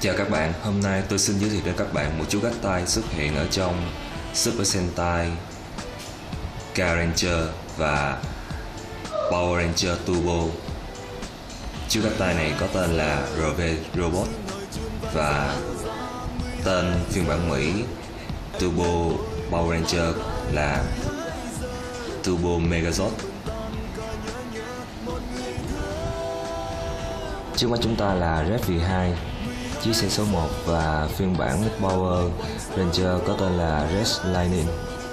Chào các bạn, hôm nay tôi xin giới thiệu đến các bạn một chú gác tay xuất hiện ở trong Super Sentai Ga-Ranger và Power Ranger Turbo. Chú gác tay này có tên là RV Robot và tên phiên bản Mỹ Turbo Power Ranger là Turbo Megazord. Trước mắt chúng ta là Red V2, chiếc xe số 1, và phiên bản Power Ranger có tên là Red Lightning.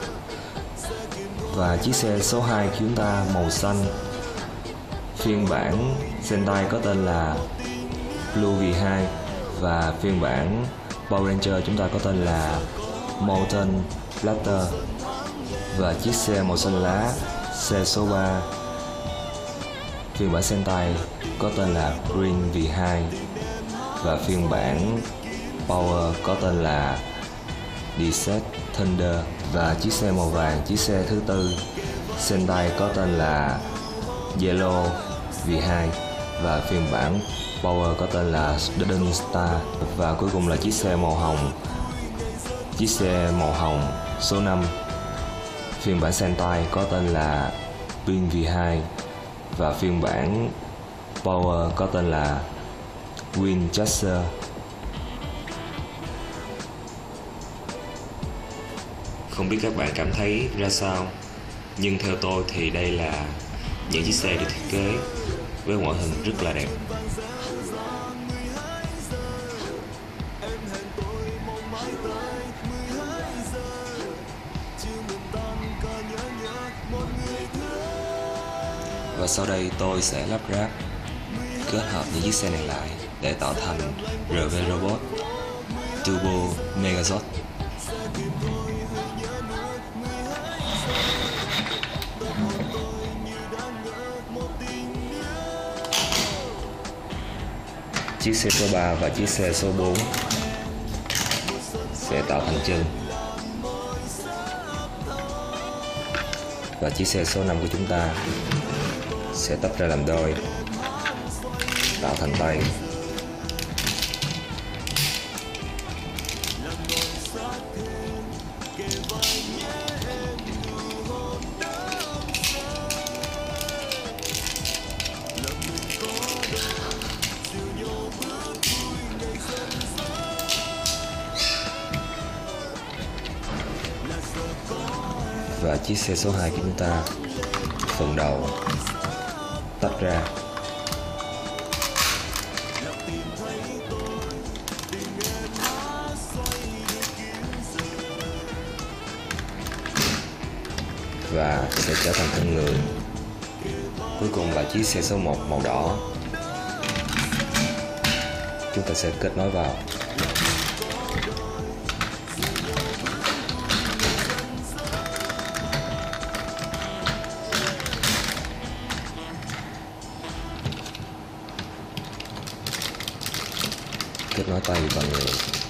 Và chiếc xe số 2 của chúng ta màu xanh, phiên bản Sentai có tên là Blue V2, và phiên bản Power Ranger chúng ta có tên là Molten Blaster. Và chiếc xe màu xanh lá, xe số 3, phiên bản Sentai có tên là Green V2, và phiên bản Power có tên là Desert Thunder. Và chiếc xe màu vàng, chiếc xe thứ tư Sentai có tên là Yellow V2, và phiên bản Power có tên là Dawn Star. Và cuối cùng là chiếc xe màu hồng, chiếc xe màu hồng số 5, phiên bản Sentai có tên là Pink V2, và phiên bản Power có tên là Winchester. Không biết các bạn cảm thấy ra sao, nhưng theo tôi thì đây là những chiếc xe được thiết kế với ngoại hình rất là đẹp. Và sau đây tôi sẽ lắp ráp kết hợp những chiếc xe này lại để tạo thành RV Robot Turbo Megazord. Chiếc xe số 3 và chiếc xe số 4 sẽ tạo thành chân, và chiếc xe số 5 của chúng ta sẽ tách ra làm đôi tạo thành tay. Và chiếc xe số 2 của chúng ta, phần đầu tách ra, và sẽ trở thành thân người. Cuối cùng là chiếc xe số 1 màu đỏ, chúng ta sẽ kết nối vào. Kết nối tay vào người.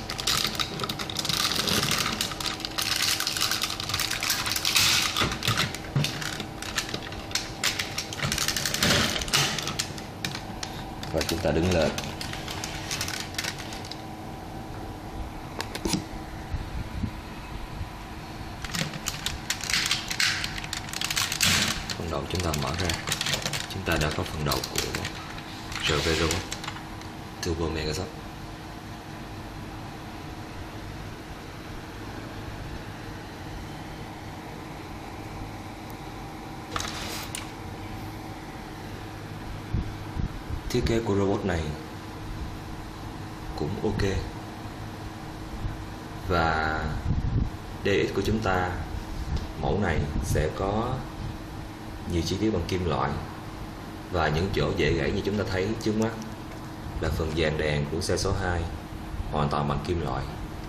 Và chúng ta đứng lên. Phần đầu chúng ta mở ra. Chúng ta đã có phần đầu của RV Robot Turbo Megazord. Thiết kế của robot này cũng ok, và DX của chúng ta, mẫu này sẽ có nhiều chi tiết bằng kim loại, và những chỗ dễ gãy như chúng ta thấy trước mắt là phần dàn đèn của xe số 2 hoàn toàn bằng kim loại,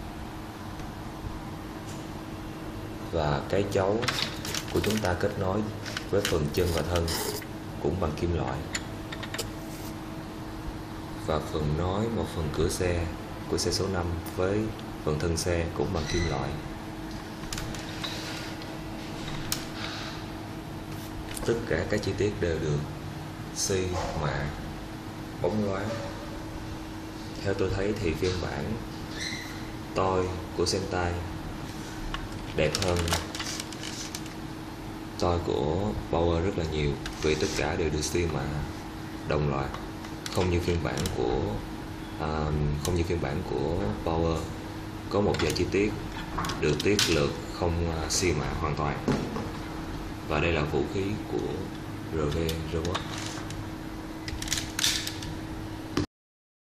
và cái chấu của chúng ta kết nối với phần chân và thân cũng bằng kim loại, và phần nối một phần cửa xe của xe số 5 với phần thân xe cũng bằng kim loại. Tất cả các chi tiết đều được xi mạ bóng loáng. Theo tôi thấy thì phiên bản Toy của Sentai đẹp hơn Toy của Power rất là nhiều, vì tất cả đều được xi mạ đồng loạt, không như phiên bản của Power có một vài chi tiết được tiết lược không xi mạ hoàn toàn. Và đây là vũ khí của RV Robot.